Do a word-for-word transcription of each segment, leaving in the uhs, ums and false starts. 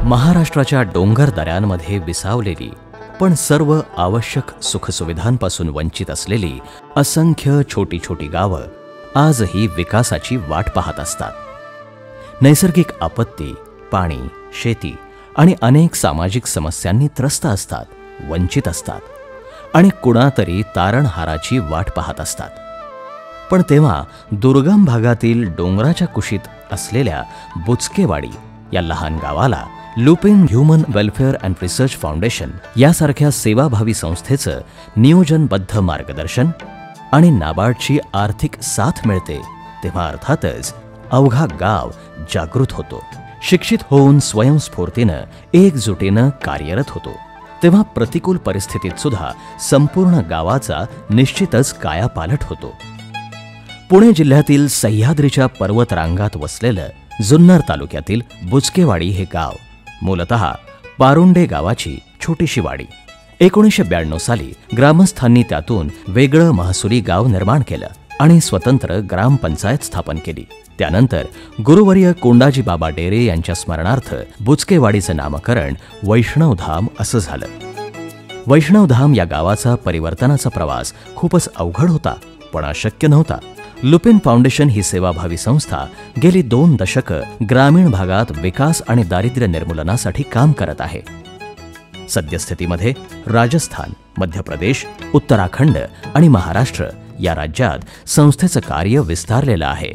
महाराष्ट्राच्या डोंगर दऱ्यांमध्ये विसावलेली पण सर्व आवश्यक सुखसुविधांपासून वंचित असलेली असंख्य छोटी छोटी गावं आजही विकासाची वाट पाहत असतात। नैसर्गिक आपत्ती, पाणी, शेती आणि अनेक सामाजिक समस्यांनी त्रस्त असतात, वंचित असतात आणि कुणातरी तारणहाराची वाट पाहत असतात। पण तेव्हा दुर्गम भागातील डोंगराच्या कुशीत असलेल्या बुचकेवाडी या लहान गावाला Lupin human welfare and research foundation यासारख्या सेवाभावी संस्थेचं नियोजनबद्ध मार्गदर्शन आणि नाबार्डची आर्थिक साथ मिळते, तेव्हा अर्थातच अवघा गाव जागृत होतो, शिक्षित होऊन स्वयंस्फूर्तीनं एकजुटीनं कार्यरत होतो। तेव्हा प्रतिकूल परिस्थितीत सुद्धा संपूर्ण गावाचा निश्चितच कायापालट होतो। पुणे जिल्ह्यातील सह्याद्रीच्या पर्वतरांगात वसलेलं जुन्नर तालुक्यातील बुचकेवाडी हे गाव मूलतः पारुंडे गावाची छोटीशी वाडी। एकोणीसशे ब्याण्णव साली ग्रामस्थांनी त्यातून वेगळं महसुली गाव निर्माण केलं आणि स्वतंत्र ग्रामपंचायत स्थापन केली। त्यानंतर गुरुवर्य कोंडाजी बाबा डेरे यांच्या स्मरणार्थ बुचकेवाडीचं नामकरण वैष्णवधाम असं झालं। वैष्णवधाम या गावाचा परिवर्तनाचा प्रवास खूपच अवघड होता, पण अशक्य नव्हता। लुपिन फाउंडेशन ही सेवाभावी संस्था गेली दोन दशकं ग्रामीण भागात विकास आणि दारिद्र्य निर्मूलनासाठी काम करत आहे। सद्यस्थितीमध्ये राजस्थान, मध्य प्रदेश, उत्तराखंड आणि महाराष्ट्र या राज्यात संस्थेचं कार्य विस्तारलेलं आहे।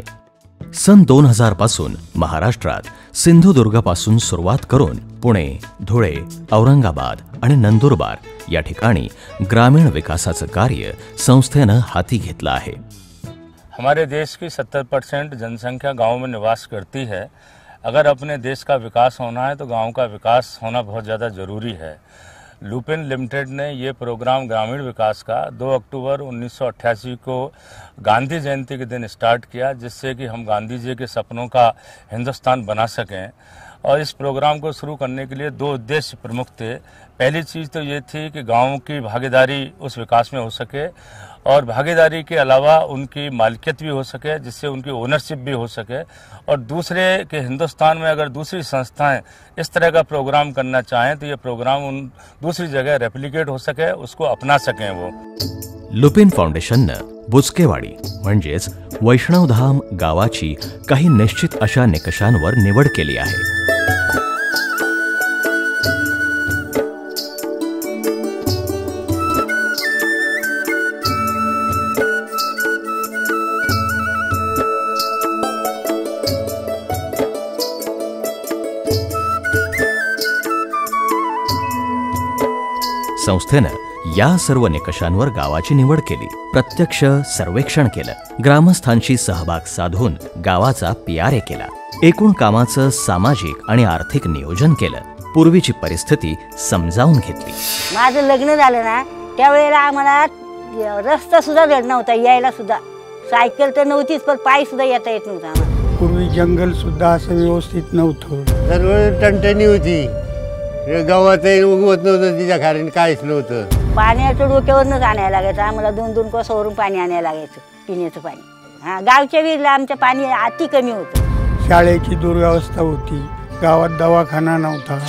सन दोन हजार पासून महाराष्ट्रात सिंधुदुर्गपासून सुरुवात करून पुणे, धुळे, औरंगाबाद आणि नंदुरबार या ठिकाणी ग्रामीण विकासाचं कार्य संस्थेनं हाती घेतलं आहे। हमारे देश की सत्तर परसेंट जनसंख्या गाँव में निवास करती है। अगर अपने देश का विकास होना है तो गांव का विकास होना बहुत ज़्यादा ज़रूरी है। लुपिन लिमिटेड ने ये प्रोग्राम ग्रामीण विकास का दो अक्टूबर उन्नीस सौ अट्ठासी को गांधी जयंती के दिन स्टार्ट किया, जिससे कि हम गांधी जी के सपनों का हिंदुस्तान बना सकें। और इस प्रोग्राम को शुरू करने के लिए दो उद्देश्य प्रमुख थे। पहली चीज़ तो ये थी कि गाँव की भागीदारी उस विकास में हो सके और भागीदारी के अलावा उनकी मालिकियत भी हो सके, जिससे उनकी ओनरशिप भी हो सके। और दूसरे कि हिंदुस्तान में अगर दूसरी संस्थाएं इस तरह का प्रोग्राम करना चाहें तो ये प्रोग्राम उन दूसरी जगह रेप्लिकेट हो सके, उसको अपना सकें वो। लुपिन फाउंडेशननं बुचकेवाडी म्हणजेच वैष्णवधाम गावाची काही निश्चित अशा निकषांवर निवड केली आहे। संस्थेनं या सर्व निकषांवर गावाची निवड केली, प्रत्यक्ष सर्वेक्षण केलं, ग्रामस्थांशी सहभाग साधून गावाचा पीआरए केला, एकूण कामाचं सामाजिक आणि आर्थिक नियोजन केलं, पूर्वीची परिस्थिती समजावून घेतली। माझं लग्न झालं ना त्यावेळेला आम्हाला रस्ता सुद्धा धड नव्हता, यायला सुद्धा सायकल तर नव्हतीच, पण पायी सुद्धा येता येत नव्हता आम्हाला। पूर्वी जंगल सुद्धा असं व्यवस्थित नव्हतं, सर्व टणटणी होती, गावातही उगवत नव्हतं, तिच्या खाली काहीच नव्हतं। पाण्याचं डोक्यावरनंच आणायला लागायचं आम्हाला, दोन दोन कोसावरून पाणी आणायला लागायचं, पिण्याचं पाणी। हा, गावच्या विहिरीला आमचं पाणी अति कमी होतं। शाळेची दुर्व्यवस्था होती, गावात दवाखाना नव्हता।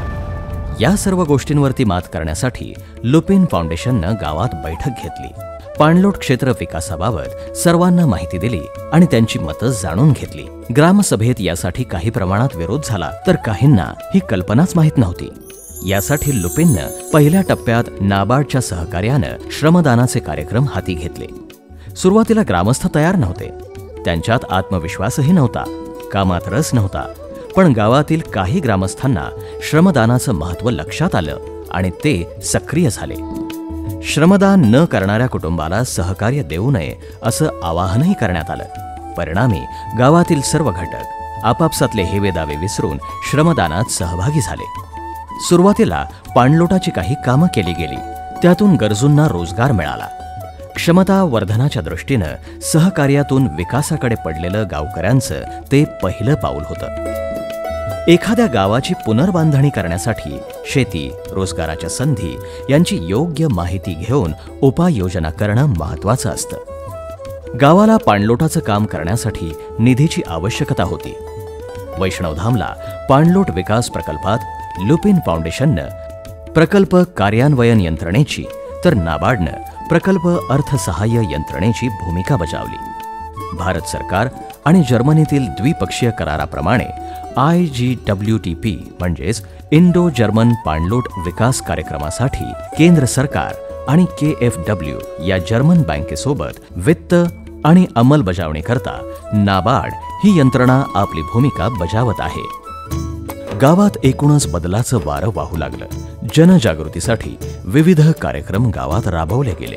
या सर्व गोष्टींवरती मात करण्यासाठी लुपिन फाउंडेशननं गावात बैठक घेतली, पाणलोट क्षेत्र विकासाबाबत सर्वांना माहिती दिली आणि त्यांची मतं जाणून घेतली। ग्रामसभेत यासाठी काही प्रमाणात विरोध झाला, तर काहींना ही कल्पनाच माहीत नव्हती। यासाठी लुपिननं पहिल्या टप्प्यात नाबार्डच्या सहकार्यानं श्रमदानाचे कार्यक्रम हाती घेतले। सुरुवातीला ग्रामस्थ तयार नव्हते, त्यांच्यात आत्मविश्वासही नव्हता, कामात रस नव्हता, पण गावातील काही ग्रामस्थांना श्रमदानाचं महत्त्व लक्षात आलं आणि ते सक्रिय झाले। श्रमदान न करणाऱ्या कुटुंबाला सहकार्य देऊ नये असं आवाहनही करण्यात आलं। परिणामी गावातील सर्व घटक आपापसातले हेवेदावे विसरून श्रमदानात सहभागी झाले। सुरुवातीला पाणलोटाची काही कामं केली गेली, त्यातून गरजूंना रोजगार मिळाला। क्षमता वर्धनाच्या दृष्टीनं सहकार्यातून विकासाकडे पडलेलं गावकऱ्यांचं ते पहिलं पाऊल होतं। एखाद्या गावाची पुनर्बांधणी करण्यासाठी शेती, रोजगाराच्या संधी यांची योग्य माहिती घेऊन उपाययोजना करणं महत्त्वाचं असतं। गावाला पाणलोटाचं काम करण्यासाठी निधीची आवश्यकता होती। वैष्णवधामला पाणलोट विकास प्रकल्पात लुपिन फाउंडेशननं प्रकल्प कार्यान्वयन यंत्रणेची तर नाबार्डनं प्रकल्प अर्थसहाय्य यंत्रणेची भूमिका बजावली. भारत सरकार आणि जर्मनीतील द्विपक्षीय कराराप्रमाणे I G W T P म्हणजेच इंडो जर्मन पाणलोट विकास कार्यक्रमासाठी केंद्र सरकार आणि के एफ डब्ल्यू या जर्मन बँकेसोबत वित्त आणि अंमलबजावणीकरता नाबार्ड ही यंत्रणा आपली भूमिका बजावत आहे. गावात एकूणच बदलाचं वारं वाहू लागलं. जनजागृतीसाठी विविध कार्यक्रम गावात राबवले गेले.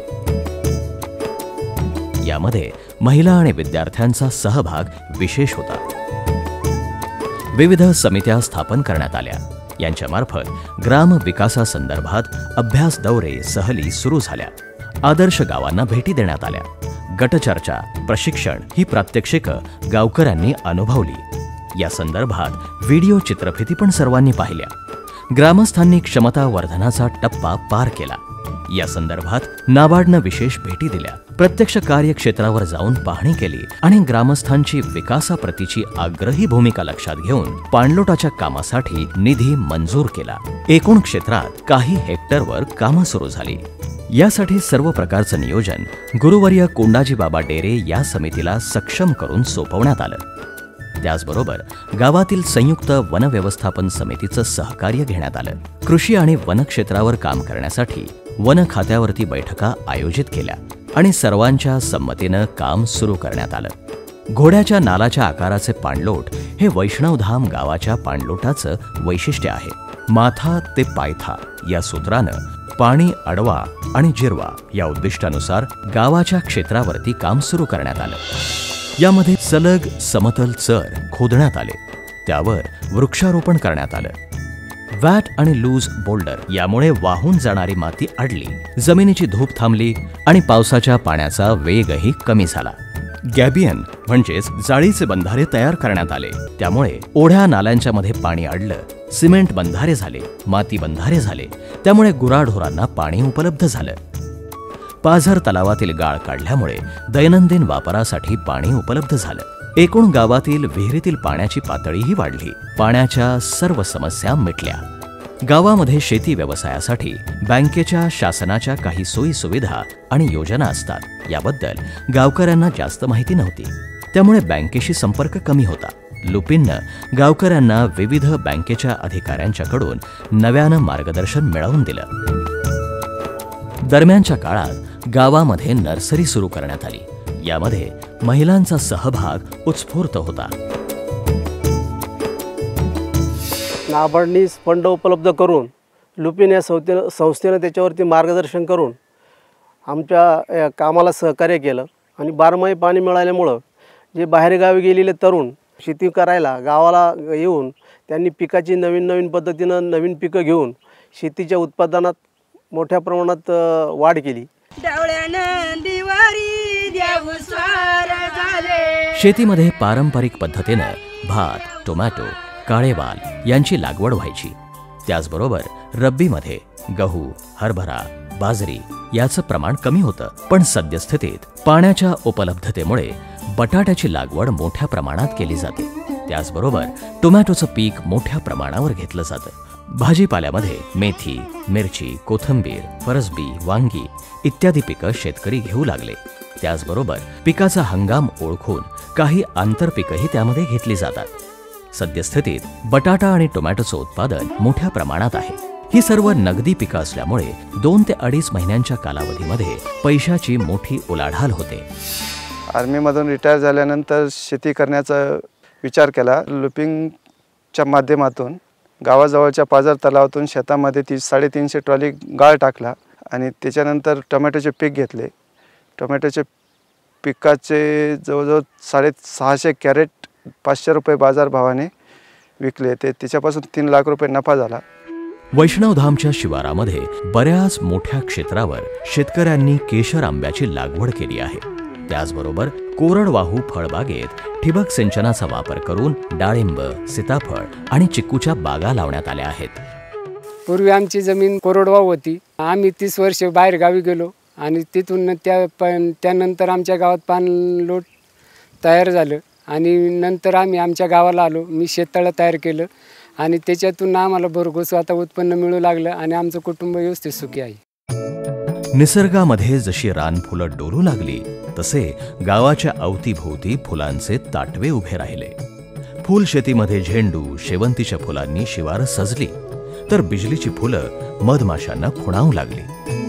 यामध्ये महिला आणि विद्यार्थ्यांचा सहभाग विशेष होता. विविध समित्या स्थापन करण्यात आल्या. यांच्यामार्फत ग्राम विकासासंदर्भात अभ्यास दौरे सहली सुरू झाल्या. आदर्श गावांना भेटी देण्यात आल्या. गटचर्चा, प्रशिक्षण ही प्रात्यक्षिकं गावकऱ्यांनी अनुभवली. या संदर्भात व्हिडिओ चित्रफिती पण सर्वांनी पाहिल्या. ग्रामस्थांनी क्षमता वर्धनाचा टप्पा पार केला. या संदर्भात नाबार्डनं विशेष भेटी दिल्या. प्रत्यक्ष कार्यक्षेत्रावर जाऊन पाहणी केली आणि ग्रामस्थांची विकासाप्रतीची आग्रही भूमिका लक्षात घेऊन पाणलोटाच्या कामासाठी निधी मंजूर केला. एकूण क्षेत्रात काही हेक्टरवर कामं सुरू झाली. यासाठी सर्व प्रकारचं नियोजन गुरुवर्य कोंडाजी बाबा डेरे या समितीला सक्षम करून सोपवण्यात आलं. त्याचबरोबर गावातील संयुक्त वन व्यवस्थापन समितीचं सहकार्य घेण्यात आलं. कृषी आणि वन क्षेत्रावर काम करण्यासाठी वन खात्यावरती बैठका आयोजित केल्या आणि सर्वांच्या संमतीनं काम सुरू करण्यात आलं. घोड्याच्या नालाच्या आकाराचे पाणलोट हे वैष्णवधाम गावाच्या पाणलोटाचं वैशिष्ट्य आहे. माथा ते पायथा या सूत्रानं पाणी अडवा आणि जिरवा या उद्दिष्टानुसार गावाच्या क्षेत्रावरती काम सुरू करण्यात आलं. यामध्ये सलग समतल चर खोदण्यात आले. त्यावर वृक्षारोपण करण्यात आलं. वॅट आणि लूज बोल्डर यामुळे वाहून जाणारी माती अडली. जमिनीची धूप थांबली आणि पावसाच्या पाण्याचा वेगही कमी झाला. गॅबियन म्हणजेच जाळीचे बंधारे तयार करण्यात आले. त्यामुळे ओढ्या नाल्यांच्या मध्ये पाणी अडलं. सिमेंट बंधारे झाले, माती बंधारे झाले. त्यामुळे गुराढोरांना पाणी उपलब्ध झालं. पाझर तलावातील गाळ काढल्यामुळे दैनंदिन वापरासाठी पाणी उपलब्ध झालं. एकूण गावातील विहिरीतील पाण्याची पातळीही वाढली. पाण्याच्या सर्व समस्या मिटल्या. गावामध्ये शेती व्यवसायासाठी बँकेच्या शासनाच्या काही सोयी सुविधा आणि योजना असतात. याबद्दल गावकऱ्यांना जास्त माहिती नव्हती. त्यामुळे बँकेशी संपर्क कमी होता. लुपिननं गावकऱ्यांना विविध बँकेच्या अधिकाऱ्यांच्याकडून नव्यानं मार्गदर्शन मिळवून दिलं. दरम्यानच्या काळात गावामध्ये नर्सरी सुरू करण्यात आली. यामध्ये महिलांचा सहभाग उत्स्फूर्त होता. नाबार्डनी फंड उपलब्ध करून लुपिन या संस्थेनं संस्थेनं त्याच्यावरती मार्गदर्शन करून आमच्या कामाला सहकार्य केलं. आणि बारमाही पाणी मिळाल्यामुळं जे बाहेरगावी गेलेले तरुण शेती करायला गावाला येऊन त्यांनी पिकाची नवीन नवीन पद्धतीनं नवीन पिकं घेऊन शेतीच्या उत्पादनात मोठ्या प्रमाणात वाढ केली. शेतीमध्ये पारंपरिक पद्धतीनं भात, टोमॅटो, काळेवाल यांची लागवड व्हायची. त्याचबरोबर रब्बीमध्ये गहू, हरभरा, बाजरी याचं प्रमाण कमी होतं. पण सद्यस्थितीत पाण्याच्या उपलब्धतेमुळे बटाट्याची लागवड मोठ्या प्रमाणात केली जाते. त्याचबरोबर टोमॅटोचं पीक मोठ्या प्रमाणावर घेतलं जातं. भाजीपाल्यामध्ये मेथी, मिरची, कोथिंबीर, फरसबी, वांगी इत्यादी पिकं शेतकरी घेऊ लागले. त्याचबरोबर पिकाचा हंगाम ओळखून काही आंतरपिकंही त्यामध्ये घेतली जातात. सद्यस्थितीत बटाटा आणि टोमॅटोचं उत्पादन मोठ्या प्रमाणात आहे. ही सर्व नगदी पिकं असल्यामुळे दोन ते अडीच महिन्यांच्या कालावधीमध्ये पैशाची मोठी उलाढाल होते. आर्मीमधून रिटायर झाल्यानंतर शेती करण्याचा विचार केला. लुपिंगच्या माध्यमातून गावाजवळच्या पाझर तलावातून शेतामध्ये ती साडेतीनशे ट्रॉली गाळ टाकला आणि त्याच्यानंतर टोमॅटोचे पीक घेतले. टोमॅटोचे पिकाचे जवळजवळ साडे सहाशे कॅरेट पाचशे रुपये बाजारभावाने विकले. ते त्याच्यापासून तीन लाख रुपये नफा झाला. वैष्णवधामच्या शिवारामध्ये बऱ्याच मोठ्या क्षेत्रावर शेतकऱ्यांनी केशर आंब्याची लागवड केली आहे. त्याचबरोबर कोरडवाहू फळबागेत ठिबक सिंचनाचा वापर करून डाळिंब, सीताफळ आणि चिक्कूच्या बागा लावण्यात आल्या आहेत. पूर्वी आमची जमीन कोरडवाहू होती. आम्ही तीस वर्ष बाहेर गावी गेलो आणि तिथून त्या पण त्यानंतर आमच्या गावात पाणलोट तयार झालं आणि नंतर आम्ही आमच्या गावाला आलो. मी शेततळं तयार केलं आणि त्याच्यातून आम्हाला भरघोस आता उत्पन्न मिळू लागलं आणि आमचं कुटुंब व्यवस्थित सुखी आहे. निसर्गामध्ये जशी रानफुलं डोलू लागली तसे गावाच्या अवतीभोवती फुलांचे ताटवे उभे राहिले. फुल शेतीमध्ये झेंडू, शेवंतीच्या फुलांनी शिवार सजली, तर बिजलीची फुलं मधमाशांना खुणावू लागली.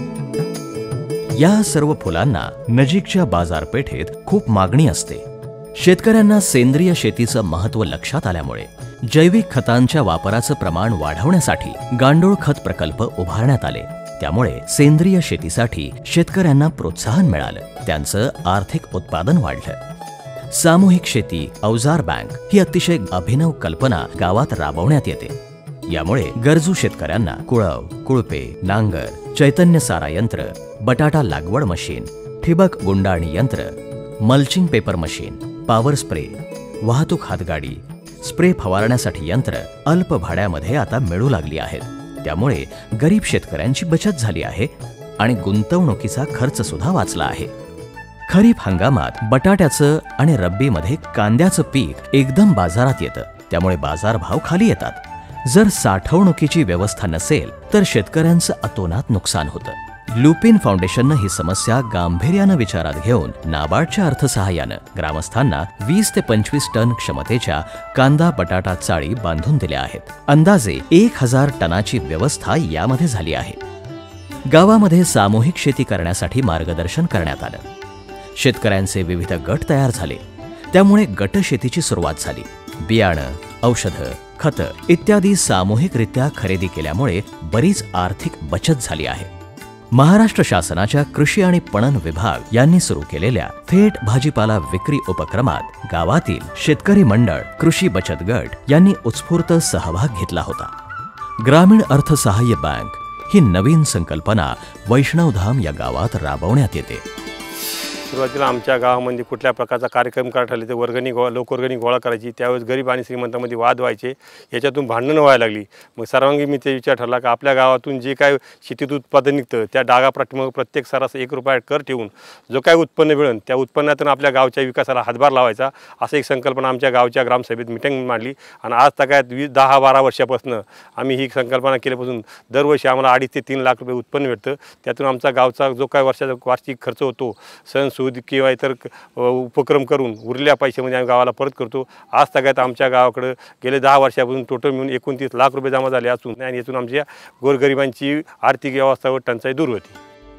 या सर्व फुलांना नजीकच्या बाजारपेठेत खूप मागणी असते. शेतकऱ्यांना सेंद्रिय शेतीचं महत्त्व लक्षात आल्यामुळे जैविक खतांच्या वापराचं प्रमाण वाढवण्यासाठी गांडूळ खत प्रकल्प उभारण्यात आले. त्यामुळे सेंद्रिय शेतीसाठी शेतकऱ्यांना प्रोत्साहन मिळालं, त्यांचं आर्थिक उत्पादन वाढलं. सामूहिक शेती अवजार बँक ही अतिशय अभिनव कल्पना गावात राबवण्यात येते. यामुळे गरजू शेतकऱ्यांना कुळव, कुळपे, नांगर, चैतन्य सारा यंत्र, बटाटा लागवड मशीन, ठिबक गुंडाळणी यंत्र, mulching paper machine, power spray, वाहतूक हातगाडी, स्प्रे फवारण्यासाठी यंत्र अल्प भाड्यामध्ये आता मिळू लागली आहेत. त्यामुळे गरीब शेतकऱ्यांची बचत झाली आहे आणि गुंतवणुकीचा खर्च सुद्धा वाचला आहे. खरीप हंगामात बटाट्याचं आणि रब्बीमध्ये कांद्याचं पीक एकदम बाजारात येतं, त्यामुळे बाजारभाव खाली येतात. जर साठवणुकीची व्यवस्था नसेल तर शेतकऱ्यांचं अतोनात नुकसान होतं. लुपिन फाउंडेशननं ही समस्या गांभीर्यानं विचारात घेऊन नाबार्डच्या अर्थसहाय्यानं ग्रामस्थांना वीस ते पंचवीस टन क्षमतेच्या कांदा बटाटा चाळी बांधून दिल्या आहेत. अंदाजे एक हजार टनाची व्यवस्था यामध्ये झाली आहे. गावामध्ये सामूहिक शेती करण्यासाठी मार्गदर्शन करण्यात आलं. शेतकऱ्यांचे विविध गट तयार झाले, त्यामुळे गट शेतीची सुरुवात झाली. बियाणं, औषधं, खतं इत्यादी सामूहिकरित्या खरेदी केल्यामुळे बरीच आर्थिक बचत झाली आहे. महाराष्ट्र शासनाच्या कृषी आणि पणन विभाग यांनी सुरू केलेल्या थेट भाजीपाला विक्री उपक्रमात गावातील शेतकरी मंडळ, कृषी बचत गट यांनी उत्स्फूर्त सहभाग घेतला होता. ग्रामीण अर्थसहाय्य बँक ही नवीन संकल्पना वैष्णवधाम या गावात राबवण्यात येते. सुरुवातीला आमच्या गावामध्ये कुठल्या प्रकारचा कार्यक्रम करायला ठरले तर वर्गणी गोळा लोकवर्गणी गोळा करायची. त्यावेळेस गरीब आणि श्रीमंतांमध्ये वाद व्हायचे, याच्यातून भांडणं व्हायला लागली. मग सर्वांगी मी ते विचार ठरला की आपल्या गावातून जे काय शेतीत उत्पादन निघतं त्या डागाप्रमाणे प्रत्येक सरास एक रुपया कर ठेवून जो काय उत्पन्न मिळेल त्या उत्पन्नातून आपल्या गावच्या विकासाला हातभार लावायचा, असं एक संकल्पना आमच्या गावच्या ग्रामसभेत मिटिंग मांडली. आणि आज तगायत वीस दहा बारा वर्षापासून आम्ही ही संकल्पना केल्यापासून दरवर्षी आम्हाला अडीच ते तीन लाख रुपये उत्पन्न मिळतं. त्यातून आमचा गावचा जो काय वर्षाचा वार्षिक खर्च होतो सण सूद किंवा इतर उपक्रम करून उरलेल्या पैशामध्ये आम्ही गावाला परत करतो. आज तगायत आमच्या गावाकडे गेले दहा वर्षापासून टोटल मिळून एकोणतीस लाख रुपये जमा झाले असून आणि यातून आमच्या गोरगरिबांची आर्थिक व्यवस्था व टंचाई दूर होती.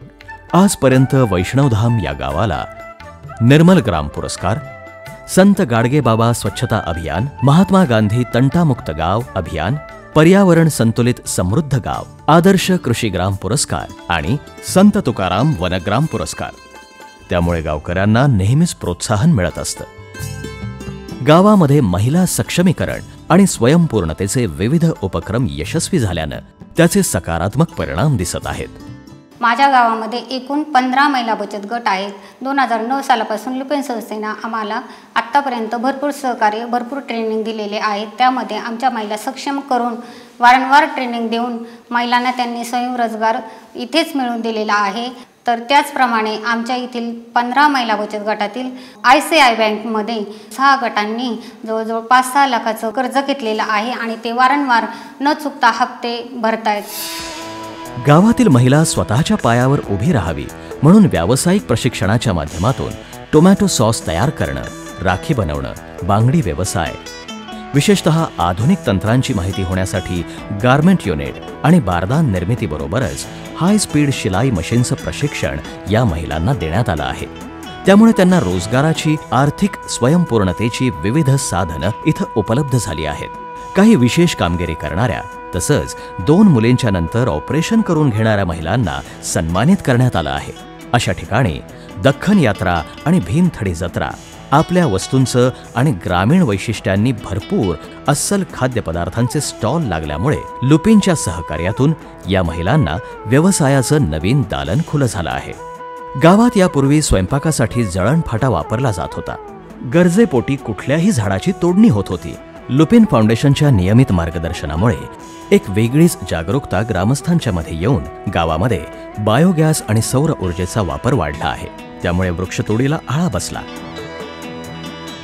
आजपर्यंत वैष्णवधाम या गावाला निर्मल ग्राम पुरस्कार, संत गाडगेबाबा स्वच्छता अभियान, महात्मा गांधी तंटामुक्त गाव अभियान, पर्यावरण संतुलित समृद्ध गाव, आदर्श कृषी ग्राम पुरस्कार आणि संत तुकाराम वनग्राम पुरस्कार. त्यामुळे गावकऱ्यांना नेहमीच प्रोत्साहन मिळत असतं. गावामध्ये महिला सक्षमीकरण आणि स्वयंपूर्णतेचे विविध उपक्रम यशस्वी झाल्यानं त्याचे सकारात्मक परिणाम दिसत आहेत. माझ्या गावामध्ये एकूण पंधरा महिला बचत गट आहेत. दोन हजार नऊ सालापासून लुपिन संस्थेनं आम्हाला आत्तापर्यंत भरपूर सहकार्य, भरपूर ट्रेनिंग दिलेले आहेत. त्यामध्ये आमच्या महिला सक्षम करून वारंवार ट्रेनिंग देऊन महिलांना त्यांनी स्वयंरोजगार इथेच मिळवून दिलेला आहे. तर त्याचप्रमाणे आमच्या येथील पंधरा महिला बचत गटातील आय सी आय बँकमध्ये सहा गटांनी जवळजवळ पाच सहा लाखाचं कर्ज घेतलेलं आहे आणि ते वारंवार न चुकता हप्ते भरतायत. गावातील महिला स्वतःच्या पायावर उभी राहावी म्हणून व्यावसायिक प्रशिक्षणाच्या माध्यमातून टोमॅटो सॉस तयार करणं, राखी बनवणं, बांगडी व्यवसाय, विशेषतः आधुनिक तंत्रांची माहिती होण्यासाठी गारमेंट युनिट आणि बारदान निर्मितीबरोबरच हाय स्पीड शिलाई मशीनचं प्रशिक्षण या महिलांना देण्यात आलं आहे. त्यामुळे त्यांना रोजगाराची, आर्थिक स्वयंपूर्णतेची विविध साधनं इथं उपलब्ध झाली आहेत. काही विशेष कामगिरी करणाऱ्या तसंच दोन मुलींच्या नंतर ऑपरेशन करून घेणाऱ्या महिलांना सन्मानित करण्यात आलं आहे. अशा ठिकाणी दख्खन यात्रा आणि भीमथडी जत्रा आपल्या वस्तूंचं आणि ग्रामीण वैशिष्ट्यांनी भरपूर अस्सल खाद्यपदार्थांचे स्टॉल लागल्यामुळे लुपिनच्या सहकार्यातून या महिलांना व्यवसायाचं नवीन दालन खुलं झालं आहे. गावात यापूर्वी स्वयंपाकासाठी जळणफाटा वापरला जात होता. गरजेपोटी कुठल्याही झाडाची तोडणी होत होती. लुपिन फाउंडेशनच्या नियमित मार्गदर्शनामुळे एक वेगळीच जागरूकता ग्रामस्थांच्या मध्ये येऊन गावामध्ये बायोगॅस आणि सौर ऊर्जेचा वापर वाढला आहे. त्यामुळे वृक्षतोडीला आळा बसला.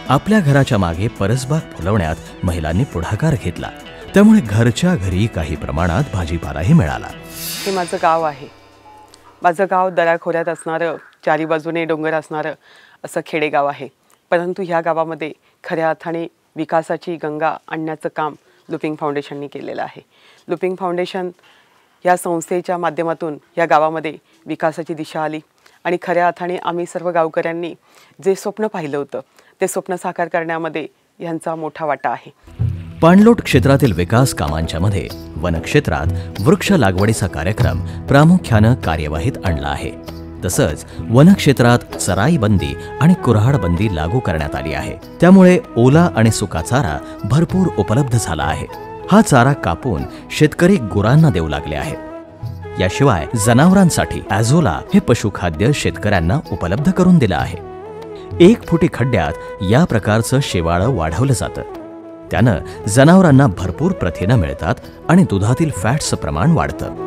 आपल्या घराच्या मागे परसबाग फुलवण्यात महिलांनी पुढाकार घेतला. त्यामुळे घरच्या घरी काही प्रमाणात भाजीपालाही मिळाला. हे माझं गाव आहे. माझं गाव दऱ्याखोऱ्यात असणारं, चारी बाजूने डोंगर असणारं असं खेडेगाव आहे. परंतु ह्या गावामध्ये खऱ्या अर्थाने विकासाची गंगा आणण्याचं काम लुपिंग फाउंडेशननी केलेलं आहे. लुपिंग फाउंडेशन या संस्थेच्या माध्यमातून या गावामध्ये विकासाची दिशा आली आणि खऱ्या अर्थाने आम्ही सर्व गावकऱ्यांनी जे स्वप्न पाहिलं होतं ते स्वप्न साकार करण्यामध्ये यांचा मोठा वाटा आहे. पाणलोट क्षेत्रातील विकास कामांच्या मध्ये वनक्षेत्रात वृक्ष लागवडीचा कार्यक्रम प्रामुख्यानं कार्यवाहीत आणला आहे. तसंच वनक्षेत्रात चराई बंदी आणि कुऱ्हाड बंदी लागू करण्यात आली आहे. त्यामुळे ओला आणि सुका चारा भरपूर उपलब्ध झाला आहे. हा चारा कापून शेतकरी गुरांना देऊ लागले आहेत. याशिवाय जनावरांसाठी ॲझोला हे पशुखाद्य शेतकऱ्यांना उपलब्ध करून दिलं आहे. एक फुटी खड्ड्यात या प्रकारचं शेवाळं वाढवलं जातं. त्यानं जनावरांना भरपूर प्रथिनं मिळतात आणि दुधातील फॅट्सचं प्रमाण वाढतं.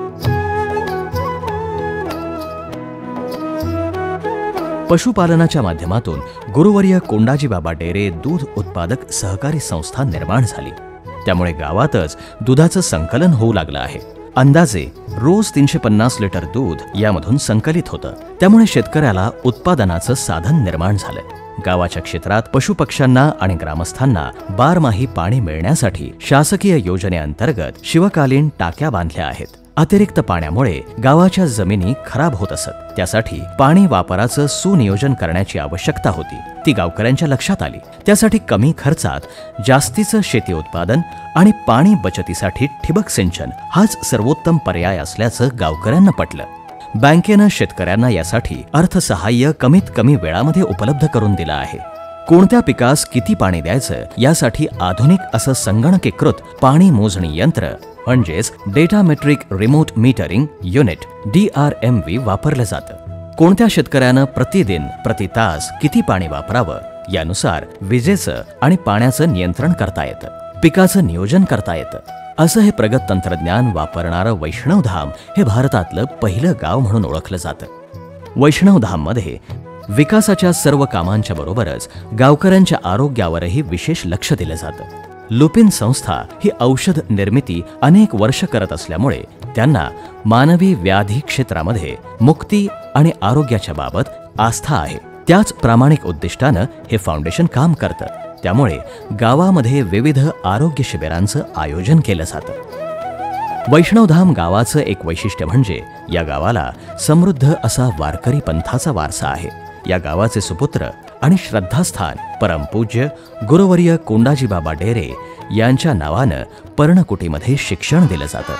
पशुपालनाच्या माध्यमातून गुरुवर्य कोंडाजीबाबा डेअरी दूध उत्पादक सहकारी संस्था निर्माण झाली. त्यामुळे गावातच दुधाचं संकलन होऊ लागलं आहे. अंदाजे रोज तीनशे पन्नास लिटर दूध यामधून संकलित होतं. त्यामुळे शेतकऱ्याला उत्पादनाचं साधन निर्माण झालं. गावाच्या क्षेत्रात पशुपक्ष्यांना आणि ग्रामस्थांना बारमाही पाणी मिळण्यासाठी शासकीय योजनेअंतर्गत शिवकालीन टाक्या बांधल्या आहेत. अतिरिक्त पाण्यामुळे गावाच्या जमिनी खराब होत असत. त्यासाठी पाणी वापराचं सुनियोजन करण्याची आवश्यकता होती. ती गावकऱ्यांच्या लक्षात आली. त्यासाठी कमी खर्चात जास्तीचं शेती उत्पादन आणि पाणी बचतीसाठी ठिबक सिंचन हाच सर्वोत्तम पर्याय असल्याचं गावकऱ्यांना पटलं. बँकेनं शेतकऱ्यांना यासाठी अर्थसहाय्य कमीत कमी वेळामध्ये उपलब्ध करून दिलं आहे. कोणत्या पिकास किती पाणी द्यायचं यासाठी आधुनिक असं संगणकीकृत पाणी मोजणी यंत्र म्हणजेच data metric remote metering unit D R M V वापरलं जातं. कोणत्या शेतकऱ्यानं प्रतिदिन प्रति तास किती पाणी वापरावं यानुसार विजेचं आणि पाण्याचं नियंत्रण करता येतं. पिकाचं नियोजन करता येतं. असं हे प्रगत तंत्रज्ञान वापरणारं वैष्णवधाम हे भारतातलं पहिलं गाव म्हणून ओळखलं जातं. वैष्णवधाममध्ये विकासाच्या सर्व कामांच्या बरोबरच गावकऱ्यांच्या आरोग्यावरही विशेष लक्ष दिलं जातं. लुपिन संस्था ही औषध निर्मिती अनेक वर्ष करत असल्यामुळे त्यांना मानवी व्याधी क्षेत्रामध्ये मुक्ती आणि आरोग्याच्या बाबत आस्था आहे. त्याच प्रामाणिक उद्दिष्टानं हे फाउंडेशन काम करतं. त्यामुळे गावामध्ये विविध आरोग्य शिबिरांचं आयोजन केलं जातं. वैष्णवधाम गावाचं एक वैशिष्ट्य म्हणजे या गावाला समृद्ध असा वारकरी पंथाचा वारसा आहे. या गावाचे सुपुत्र आणि श्रद्धास्थान परमपूज्य गुरुवर्य कोंडाजीबाबा डेअरी यांच्या नावानं पर्णकुटीमध्ये शिक्षण दिलं जातं.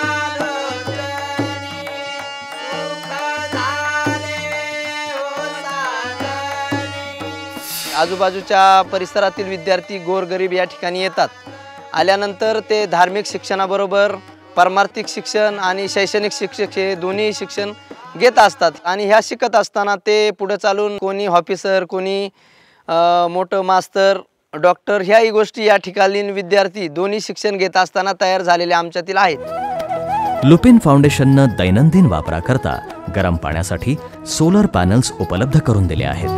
आजूबाजूच्या परिसरातील विद्यार्थी गोरगरीब या ठिकाणी येतात. आल्यानंतर ते धार्मिक शिक्षणाबरोबर परमार्थिक शिक्षण आणि शैक्षणिक शिक्षक हे दोन्ही शिक्षण घेत असतात. आणि ह्या शिकत असताना ते पुढे चालून कोणी ऑफिसर, कोणी मोठं मास्तर, डॉक्टर ह्याही गोष्टी या ठिकाणी विद्यार्थी दोन्ही शिक्षण घेत असताना तयार झालेले आमच्यातील आहेत. लुपिन फाउंडेशननं दैनंदिन वापराकरता गरम पाण्यासाठी सोलर पॅनल्स उपलब्ध करून दिले आहेत.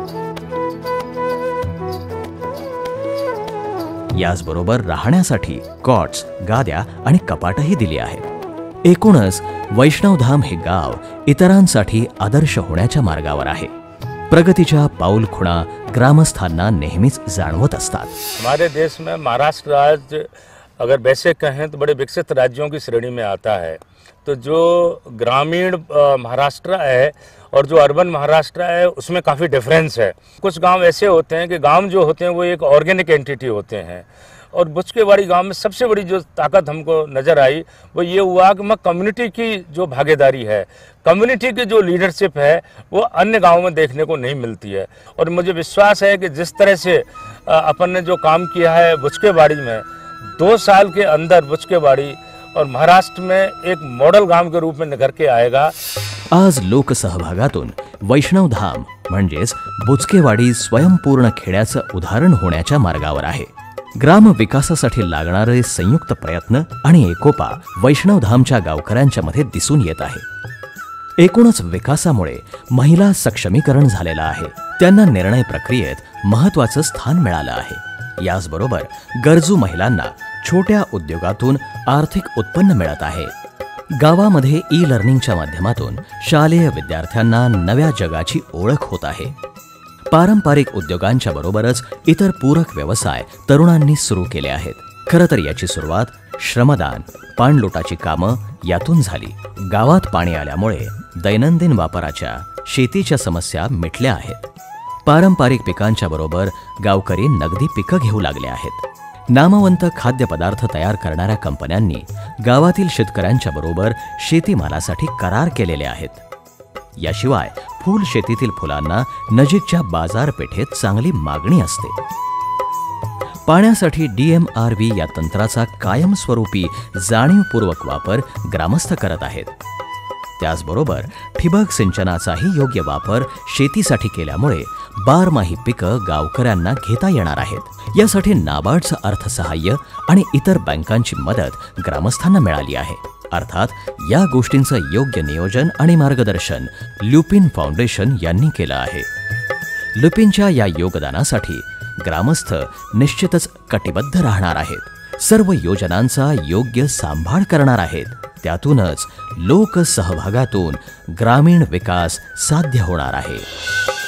याचबरोबर राहण्यासाठी कॉट्स, गाद्या आणि कपाटही दिली आहेत. एकूणच वैष्णवधाम हे गाव इतरांसाठी आदर्श होण्याच्या मार्गावर आहे. प्रगतीच्या पाऊल खुणा ग्रामस्थांना नेहमीच जाणवत असतात. हमारे देश में महाराष्ट्र राज्य अगर वैसे कहें तो बड़े विकसित राज्यों की श्रेणी में आता है. तो जो ग्रामीण महाराष्ट्र है और जो अर्बन महाराष्ट्र है उसमें काफ़ी डिफरेंस है. कुछ गांव ऐसे होते हैं कि गांव जो होते हैं वो एक ऑर्गेनिक एंटिटी होते हैं. और बुचकेवाड़ी गांव में सबसे बड़ी जो ताकत हमको नज़र आई वो ये हुआ कि मैं कम्युनिटी की जो भागीदारी है, कम्युनिटी की जो लीडरशिप है वो अन्य गांवों में देखने को नहीं मिलती है. और मुझे विश्वास है कि जिस तरह से अपन ने जो काम किया है बुचकेवाड़ी में, दो साल के अंदर बुचकेवाड़ी और महाराष्ट्र में एक मॉडल गांव के रूप में निखर के आएगा. आज लोकसहभागातून वैष्णवधाम म्हणजेच बुचकेवाडी स्वयंपूर्ण खेड्याचं उदाहरण होण्याच्या मार्गावर आहे. ग्राम विकासासाठी लागणारे संयुक्त प्रयत्न आणि एकोपा वैष्णवधामच्या गावकऱ्यांच्या मध्ये दिसून येत आहे. एकूणच विकासामुळे महिला सक्षमीकरण झालेलं आहे. त्यांना निर्णय प्रक्रियेत महत्त्वाचं स्थान मिळालं आहे. याचबरोबर गरजू महिलांना छोट्या उद्योगातून आर्थिक उत्पन्न मिळत आहे. गावामध्ये ई लर्निंगच्या माध्यमातून शालेय विद्यार्थ्यांना नव्या जगाची ओळख होत आहे. पारंपरिक उद्योगांच्या बरोबरच इतर पूरक व्यवसाय तरुणांनी सुरू केले आहेत. खरं तर याची सुरुवात श्रमदान, पाणलोटाची कामं यातून झाली. गावात पाणी आल्यामुळे दैनंदिन वापराच्या शेतीच्या समस्या मिटल्या आहेत. पारंपरिक पिकांच्या बरोबर गावकरी नगदी पिकं घेऊ लागले आहेत. नामवंत खाद्यपदार्थ तयार करणाऱ्या कंपन्यांनी गावातील शेतकऱ्यांच्या बरोबर शेतीमालासाठी करार केलेले आहेत. याशिवाय फूल शेतीतील फुलांना नजीकच्या बाजारपेठेत चांगली मागणी असते. पाण्यासाठी डी एम आर व्ही या तंत्राचा कायमस्वरूपी जाणीवपूर्वक वापर ग्रामस्थ करत आहेत. त्याचबरोबर ठिबक सिंचनाचाही योग्य वापर शेतीसाठी केल्यामुळे बारमाही पिकं गावकऱ्यांना घेता येणार आहेत. यासाठी नाबार्डचं अर्थसहाय्य आणि इतर बँकांची मदत ग्रामस्थांना मिळाली आहे. अर्थात या गोष्टींचं योग्य नियोजन आणि मार्गदर्शन ल्युपिन फाउंडेशन यांनी केलं आहे. ल्युपिनच्या या योगदानासाठी ग्रामस्थ निश्चितच कटिबद्ध राहणार आहेत. सर्व योजनांचा योग्य सांभाळ करणार आहेत. त्यातूनच लोकसहभागातून ग्रामीण विकास साध्य होणार आहे.